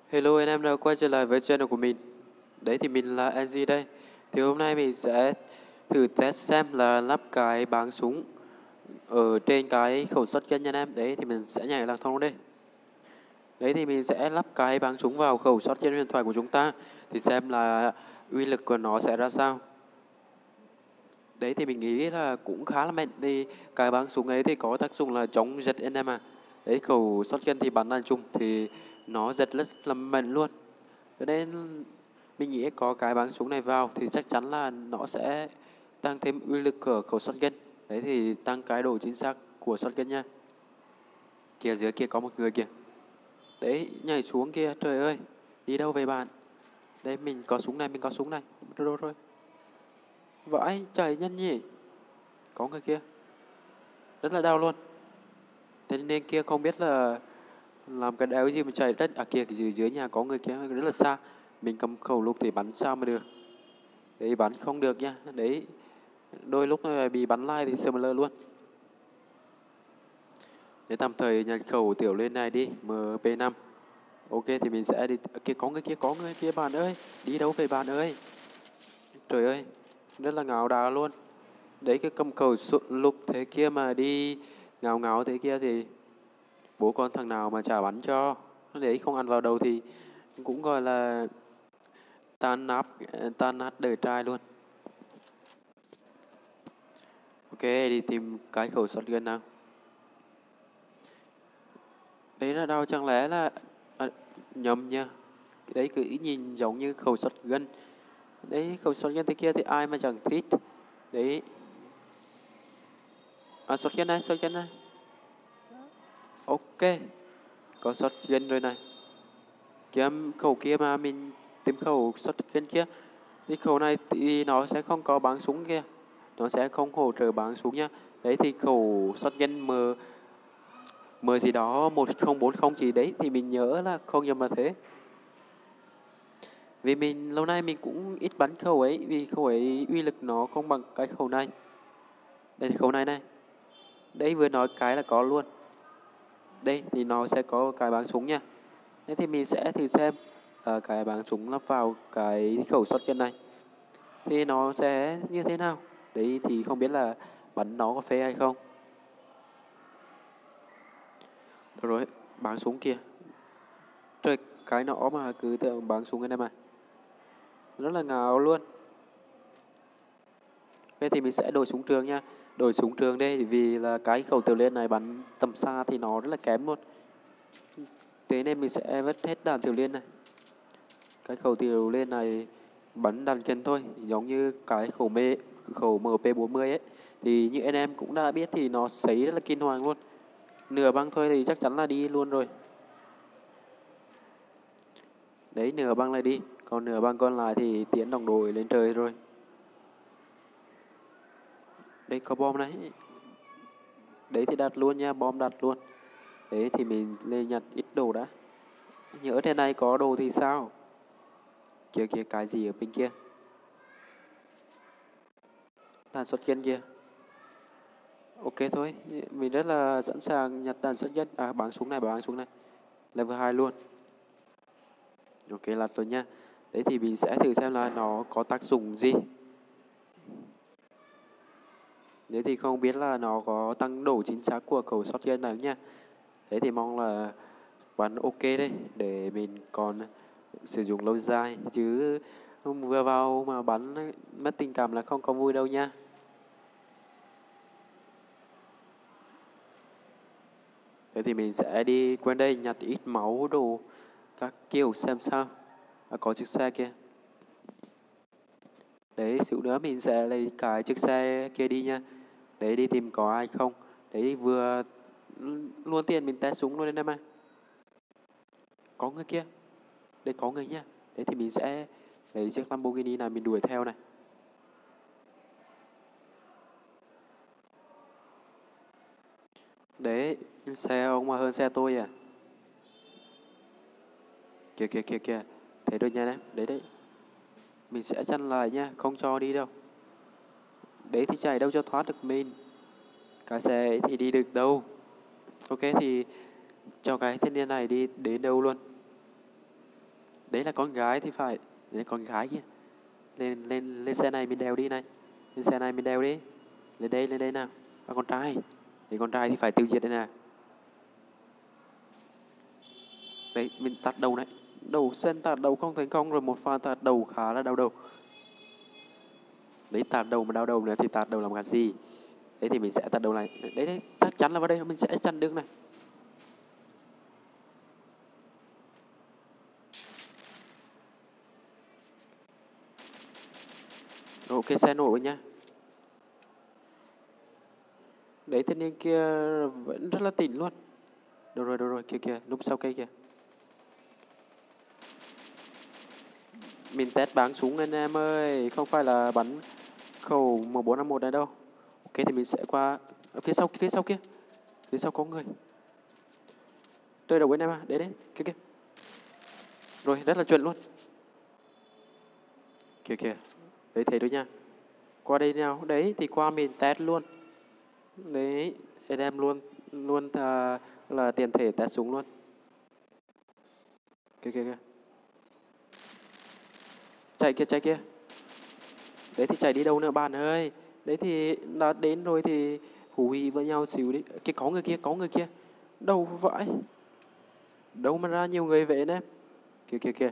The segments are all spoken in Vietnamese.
Hello anh em đã quay trở lại với channel của mình. Đấy thì mình là NG đây. Thì hôm nay mình sẽ thử test xem là lắp cái báng súng ở trên cái khẩu shotgun nha anh em. Đấy thì mình sẽ nhảy lạc thông đây. Đấy thì mình sẽ lắp cái báng súng vào khẩu shotgun huyền thoại của chúng ta thì xem là uy lực của nó sẽ ra sao. Đấy thì mình nghĩ là cũng khá là mạnh, thì cái báng súng ấy thì có tác dụng là chống giật anh em à. Đấy, khẩu shotgun thì bắn đạn trùm thì nó giật rất là mạnh luôn. Cho nên mình nghĩ có cái bắn súng này vào thì chắc chắn là nó sẽ tăng thêm uy lực của khẩu shotgun. Đấy thì tăng cái độ chính xác của shotgun nha. Kìa dưới kia có một người kìa. Đấy, nhảy xuống kia, trời ơi. Đi đâu về bạn? Đấy, mình có súng này, mình có súng này. Rồi. Vãi, chạy nhân nhỉ. Có người kia. Rất là đau luôn. Thế nên kia không biết là làm cái đéo gì mà chạy rất. À kia, dưới nhà có người kia rất là xa. Mình cầm khẩu lục thì bắn sao mà được. Đấy, bắn không được nha. Đấy, đôi lúc nó bị bắn lai thì similar luôn. Để tạm thời nhặt khẩu tiểu lên này đi, MP5. Ok thì mình sẽ đi. Kia có người kia bạn ơi. Đi đâu về bạn ơi? Trời ơi, rất là ngáo đá luôn. Đấy, cái cầm khẩu lục thế kia mà đi ngáo ngáo thế kia thì bố con thằng nào mà chả bắn cho. Đấy, không ăn vào đầu thì cũng gọi là tan nát đời trai luôn. Ok, đi tìm cái khẩu shotgun nào. Đấy là đâu, chẳng lẽ là nhầm nha. Cái đấy cứ nhìn giống như khẩu shotgun. Đấy, khẩu shotgun thế kia thì ai mà chẳng thích. Đấy. À, shotgun này. Ok. Có shotgun rồi này. Kiếm khẩu kia mà mình tìm khẩu shotgun kia. Cái khẩu này thì nó sẽ không có bắn súng kia. Nó sẽ không hỗ trợ bắn súng nha. Đấy thì khẩu shotgun M gì đó 1040 gì đấy thì mình nhớ là không nhầm là thế. Vì mình lâu nay mình cũng ít bắn khẩu ấy, vì khẩu ấy uy lực nó không bằng cái khẩu này. Đây là khẩu này. Đấy, vừa nói cái là có luôn. Đây thì nó sẽ có cái bắn súng nha. Thế thì mình sẽ thử xem cái bắn súng lắp vào cái khẩu shotgun này thì nó sẽ như thế nào. Đấy thì không biết là bắn nó có phê hay không. Được rồi, bắn súng kia. Trời, cái nọ mà cứ tưởng bắn súng cái này mà. Rất là ngáo luôn. Ok thì mình sẽ đổi súng trường nha. Đổi súng trường đây vì là cái khẩu tiểu liên này bắn tầm xa thì nó rất là kém luôn. Thế nên mình sẽ vứt hết đạn tiểu liên này. Cái khẩu tiểu liên này bắn đạn chân thôi, giống như cái khẩu MP40 ấy. Thì như anh em cũng đã biết thì nó sấy rất là kinh hoàng luôn. Nửa băng thôi thì chắc chắn là đi luôn rồi. Đấy, nửa băng lại đi. Còn nửa băng còn lại thì tiến đồng đội lên trời rồi. Đây có bom này. Đấy thì đặt luôn nha, bom đặt luôn. Đấy thì mình lên nhặt ít đồ đã. Nhớ trên này có đồ thì sao? Kia cái gì ở bên kia? Đạn shotgun kia. Ok thôi, mình rất là sẵn sàng nhặt đạn shotgun. À, bắn súng này. Level 2 luôn. Ok, lật rồi nha. Đấy thì mình sẽ thử xem là nó có tác dụng gì. Đấy thì không biết là nó có tăng độ chính xác của khẩu shotgun nào nha. Đấy thì mong là bắn ok đấy, để mình còn sử dụng lâu dài. Chứ vừa vào mà bắn mất tình cảm là không có vui đâu nha. Thế thì mình sẽ đi qua đây nhặt ít máu đồ các kiểu xem sao. À, có chiếc xe kia. Đấy, xíu nữa mình sẽ lấy cái chiếc xe kia đi nha. Đấy, đi tìm có ai không. Đấy, vừa luôn tiền mình test súng luôn đấy em ạ. Có người kia. Đây có người nha. Đấy thì mình sẽ lấy chiếc Lamborghini này mình đuổi theo này. Đấy, xe ông mà hơn xe tôi à. Kìa. Thế rồi nha em. Đấy. Mình sẽ chặn lại nha, không cho đi đâu. Đấy thì chạy đâu cho thoát được mình. Cái xe ấy thì đi được đâu. Ok thì cho cái thanh niên này đi đến đâu luôn. Đấy là con gái thì phải. Đấy là con gái kia. Lên xe này mình đèo đi này. Lên xe này mình đèo đi. Lên đây nào. À, con trai. Đấy, con trai thì phải tiêu diệt đây nè. Đấy, mình tạt đầu này. Đầu sen tạt đầu không thành công rồi, một pha tạt đầu khá là đau đầu. Đấy, tạt đầu mà đau đầu nữa thì tạt đầu làm cái gì. Đấy thì mình sẽ tạt đầu này. Đấy, chắc chắn là vào đây mình sẽ chặn đường này. Rồi, ok, xe nổ rồi nha. Đấy, thanh niên kia vẫn rất là tỉnh luôn. Đâu rồi, kìa, núp sau cây kìa. Mình test bắn súng anh em ơi, không phải là bắn khẩu M4A1 này đâu. Ok thì mình sẽ qua phía sau kia. Phía sau có người. Rơi đầu anh em à, đấy, kia. Rồi, rất là chuẩn luôn. Kìa. Đấy, thấy rồi nha. Qua đây nào, đấy thì qua mình test luôn. Đấy, anh em luôn là tiền thể test súng luôn. Kìa. Chạy kia. Đấy thì chạy đi đâu nữa bạn ơi. Đấy thì đã đến rồi thì hú hí với nhau xíu đi. Cái có người kia. Đâu vãi. Đâu mà ra nhiều người vậy em. Kìa.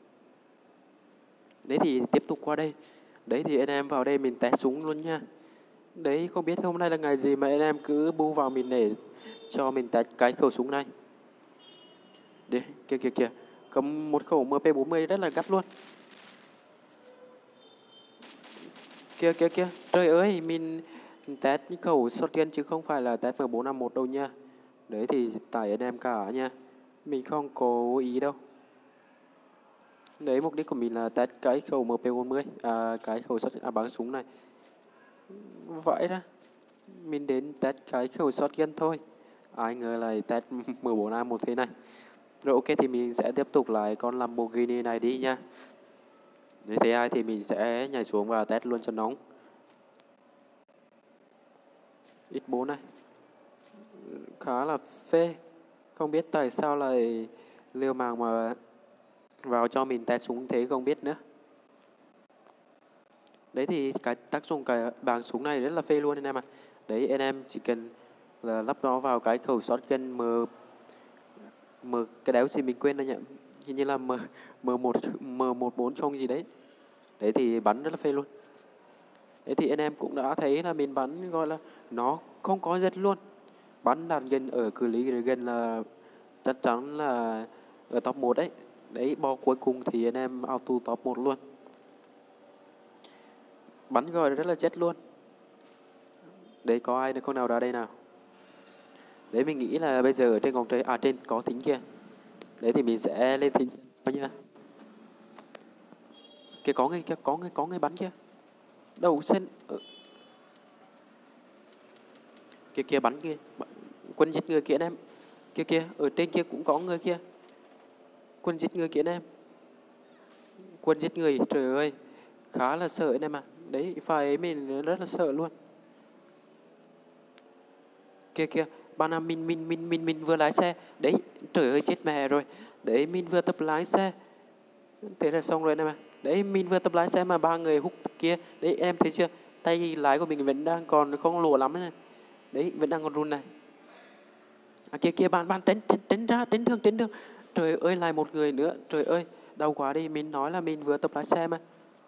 Đấy thì tiếp tục qua đây. Đấy thì anh em vào đây mình test súng luôn nha. Đấy, không biết hôm nay là ngày gì mà anh em cứ bu vào mình để cho mình test cái khẩu súng này. Đấy, kìa. Cầm một khẩu MP40 rất là gắt luôn. Kìa. Trời ơi, mình test khẩu shotgun chứ không phải là test M4A1 đâu nha. Đấy thì tại anh em cả nha. Mình không cố ý đâu. Đấy, mục đích của mình là test cái khẩu MP40, cái khẩu bắn súng này. Vậy ra, mình đến test cái khẩu shotgun thôi. Ai ngờ lại test M4A1 thế này. Rồi ok thì mình sẽ tiếp tục lại con Lamborghini này đi nha. Nếu thấy ai thì mình sẽ nhảy xuống và test luôn cho nóng. X4 này. Khá là phê. Không biết tại sao lại liều mạng mà vào cho mình test súng thế không biết nữa. Đấy thì cái tác dụng cái bảng súng này rất là phê luôn anh em ạ. Đấy, anh em chỉ cần là lắp nó vào cái khẩu shotgun cái đéo gì mình quên rồi nhỉ. Hình như là M140 gì đấy. Đấy thì bắn rất là phê luôn. Đấy thì anh em cũng đã thấy là mình bắn gọi là nó không có giật luôn. Bắn đạn gần ở cự ly gần là chắc chắn là ở top 1 đấy. Đấy, bo cuối cùng thì anh em auto top 1 luôn. Bắn gọi rất là chết luôn. Đấy, có ai con nào ra đây nào. Đấy, mình nghĩ là bây giờ ở trên trên có thính kia. Đấy thì mình sẽ lên thính nha. Kia có người bắn kia. Đầu sen kia bắn kia. Quân giết người kia anh em. Kia ở trên kia cũng có người kia. Quân giết người kia anh em. Quân giết người, trời ơi. Khá là sợ anh em ạ. Đấy, phải mình rất là sợ luôn. Kia, bạn nào mình vừa lái xe. Đấy, trời ơi chết mẹ rồi. Đấy, mình vừa tập lái xe. Thế là xong rồi anh em ạ. Đấy, mình vừa tập lái xe mà ba người hút kia. Đấy, em thấy chưa? Tay lái của mình vẫn đang còn không lùa lắm này. Đấy, vẫn đang còn run này. Kia bạn tránh đường. Trời ơi, lại một người nữa. Trời ơi, đau quá đi. Mình nói là mình vừa tập lái xe mà.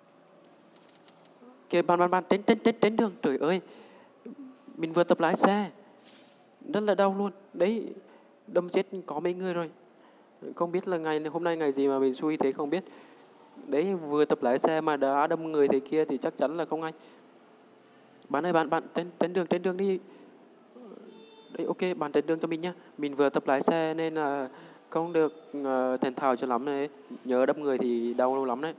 Kìa bạn tránh đường. Trời ơi, mình vừa tập lái xe. Rất là đau luôn. Đấy, đâm chết có mấy người rồi. Không biết là hôm nay ngày gì mà mình xui thế không biết. Đấy, vừa tập lái xe mà đã đâm người thế kia thì chắc chắn là không ai. Bạn ơi, bạn tránh đường đi. Đấy, ok, bạn tránh đường cho mình nhá. Mình vừa tập lái xe nên là không được thành thạo cho lắm này. Nhớ đâm người thì đau lâu lắm đấy.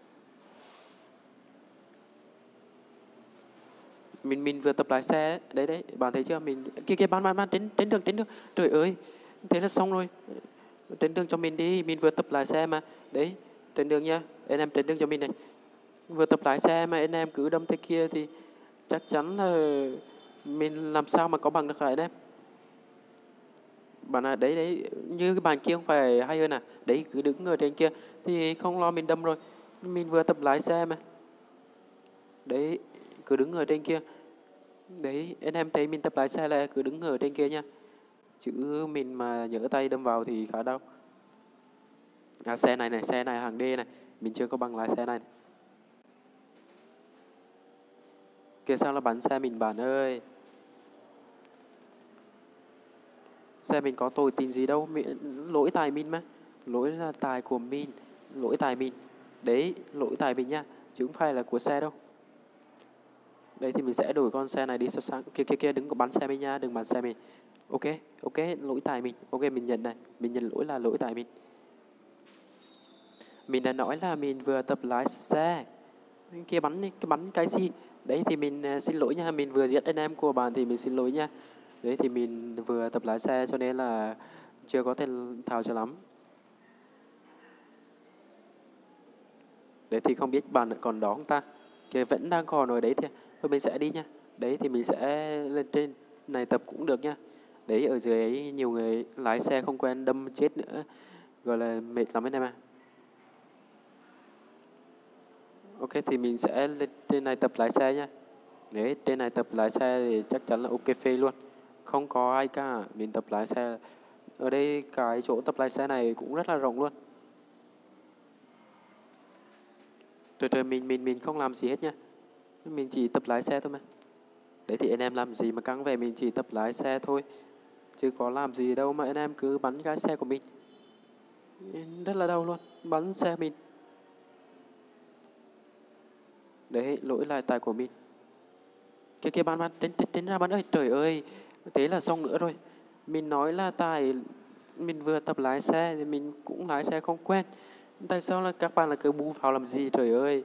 Mình vừa tập lái xe đấy, bạn thấy chưa? Mình kia bạn tránh đường. Trời ơi, thế là xong rồi. Tránh đường cho mình đi, mình vừa tập lái xe mà. Đấy, tránh đường nha. Anh em tránh đường cho mình này. Vừa tập lái xe mà anh em cứ đâm thế kia thì chắc chắn là mình làm sao mà có bằng được hả anh em? Bạn à, đấy đấy, như cái bàn kia không phải hay hơn à? Đấy, cứ đứng ở trên kia thì không lo mình đâm rồi. Mình vừa tập lái xe mà. Đấy, cứ đứng ở trên kia. Đấy, anh em thấy mình tập lái xe là cứ đứng ở trên kia nha. Chứ mình mà nhỡ tay đâm vào thì khá đau. À, xe này này, xe này hàng D này. Mình chưa có bằng lái xe này. Kìa sao là bắn xe mình bạn ơi. Xe mình có tội tình gì đâu, lỗi tại mình mà. Lỗi là tài của mình, lỗi tại mình. Đấy, lỗi tại mình nha, chứ không phải là của xe đâu. Đấy thì mình sẽ đổi con xe này đi sao sáng. Kia kia kia, đừng có bắn xe mình nha, đừng bắn xe mình. Ok, ok, lỗi tại mình. Ok, mình nhận này, mình nhận lỗi là lỗi tại mình. Mình đã nói là mình vừa tập lái xe. Kia bắn cái bắn cái gì? Đấy thì mình xin lỗi nha, mình vừa giết anh em của bạn thì mình xin lỗi nha. Đấy thì mình vừa tập lái xe cho nên là chưa có thể thao cho lắm. Đấy thì không biết bạn còn đó không ta? Kìa vẫn đang còn ở đấy thì thôi mình sẽ đi nha. Đấy thì mình sẽ lên trên này tập cũng được nha. Đấy ở dưới ấy nhiều người lái xe không quen đâm chết nữa. Gọi là mệt lắm anh em à. Ok thì mình sẽ lên trên này tập lái xe nha. Đấy trên này tập lái xe thì chắc chắn là ok phê luôn. Không có ai cả, mình tập lái xe. Ở đây cái chỗ tập lái xe này cũng rất là rộng luôn. Trời trời mình không làm gì hết nha. Mình chỉ tập lái xe thôi mà. Đấy thì anh em làm gì mà căng về, mình chỉ tập lái xe thôi. Chứ có làm gì đâu mà anh em cứ bắn cái xe của mình. Rất là đau luôn, bắn xe mình. Đấy, lỗi là tài của mình. Kia kia bạn đến ra bạn ơi, trời ơi. Thế là xong nữa rồi. Mình nói là mình vừa tập lái xe thì mình cũng lái xe không quen. Tại sao là các bạn là cứ bú vào làm gì trời ơi.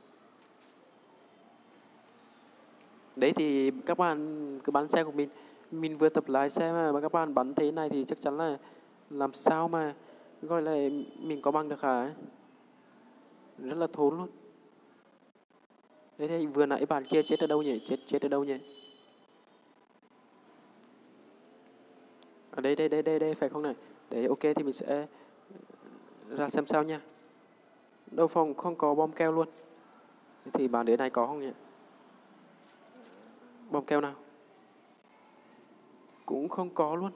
Đấy thì các bạn cứ bắn xe của mình. Mình vừa tập lái xe mà các bạn bắn thế này thì chắc chắn là làm sao mà gọi là mình có bằng được hả? Rất là thốn luôn. Đấy thì vừa nãy bạn kia chết ở đâu nhỉ? Chết ở đâu nhỉ? Ở đây phải không này? Đấy ok thì mình sẽ ra xem sao nha. Đâu phòng không có bom keo luôn. Thế thì bạn đứa này có không nhỉ? Bom keo nào? Cũng không có luôn.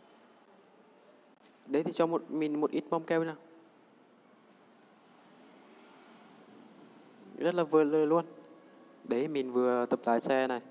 Đấy thì cho mình một ít bom keo nào. Rất là vừa lời luôn. Đấy mình vừa tập lái xe này.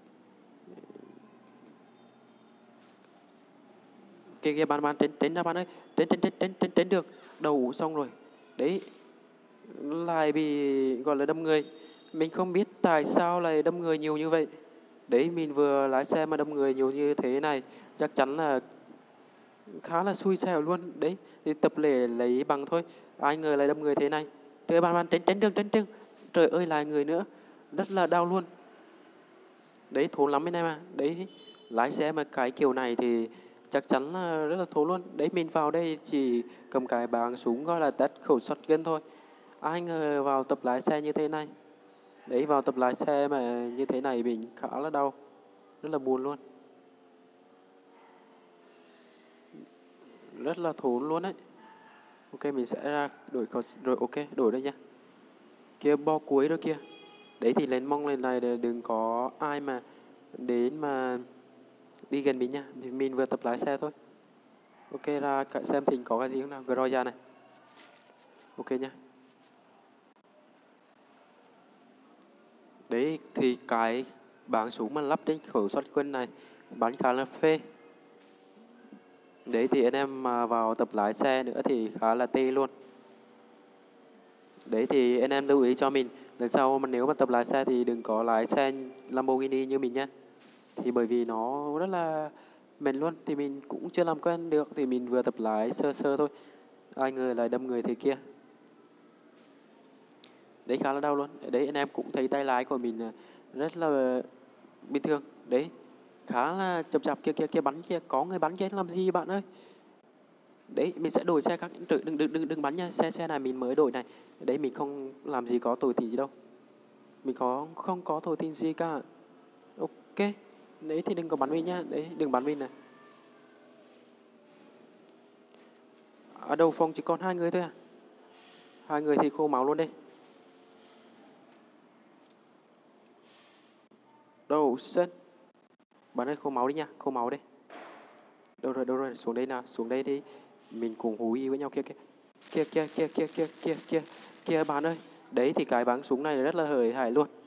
Kia kia bạn đến ra bạn ơi. Đến được. Đầu xong rồi. Đấy. Lại bị gọi là đâm người. Mình không biết tại sao lại đâm người nhiều như vậy. Đấy mình vừa lái xe mà đâm người nhiều như thế này. Chắc chắn là khá là xui xẻo luôn. Đấy thì tập lệ lấy bằng thôi. Ai ngờ lại đâm người thế này. Trời bạn tránh đường. Trời ơi lại người nữa. Rất là đau luôn. Đấy thốn lắm anh em à. Đấy lái xe mà cái kiểu này thì chắc chắn là rất là thốn luôn. Đấy mình vào đây chỉ cầm cái báng súng gọi là test khẩu shotgun thôi. Ai ngờ vào tập lái xe như thế này. Đấy vào tập lái xe mà như thế này mình khá là đau. Rất là buồn luôn. Rất là thốn luôn đấy. Ok mình sẽ ra đổi rồi ok đổi đây nha. Kia bo cuối đó kia. Đấy thì lên mong lên này để đừng có ai mà đến mà đi gần mình nha. Thì mình vừa tập lái xe thôi. Ok ra xem thỉnh có cái gì không nào. Groza này. Ok nha. Đấy thì cái báng súng mà lắp trên khẩu shotgun này bắn khá là phê. Đấy thì anh em mà vào tập lái xe nữa thì khá là tê luôn. Đấy thì anh em lưu ý cho mình. Lần sau mà nếu mà tập lái xe thì đừng có lái xe Lamborghini như mình nhé. Thì bởi vì nó rất là mệt luôn. Thì mình cũng chưa làm quen được. Thì mình vừa tập lái sơ sơ thôi. Ai ngờ lại đâm người thế kia. Đấy khá là đau luôn. Đấy anh em cũng thấy tay lái của mình rất là bình thường. Đấy khá là chậm chạp kia bắn kia. Có người bắn kia làm gì bạn ơi. Đấy mình sẽ đổi xe khác. Đừng bắn nha. Xe này mình mới đổi này. Đấy mình không làm gì có tội tình gì đâu. Mình không có tội tình gì cả. Ok. Đấy thì đừng có bắn mình nha. Đấy đừng bắn mình này. Ở đầu phòng chỉ còn 2 người thôi à? 2 người thì khô máu luôn đi. Đâu sên. Bạn ơi khô máu đi nha, khô máu đi. Đâu rồi, xuống đây nào, xuống đây đi. Mình cùng hú ý với nhau kia kìa. Kia bạn ơi. Đấy thì cái bắn súng này rất là hời hại luôn.